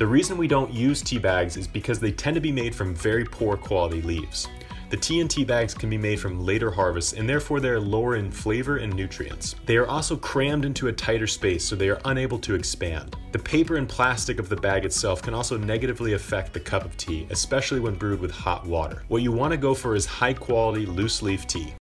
The reason we don't use tea bags is because they tend to be made from very poor quality leaves. The tea and tea bags can be made from later harvests, and therefore they are lower in flavor and nutrients. They are also crammed into a tighter space, so they are unable to expand. The paper and plastic of the bag itself can also negatively affect the cup of tea, especially when brewed with hot water. What you want to go for is high quality loose leaf tea.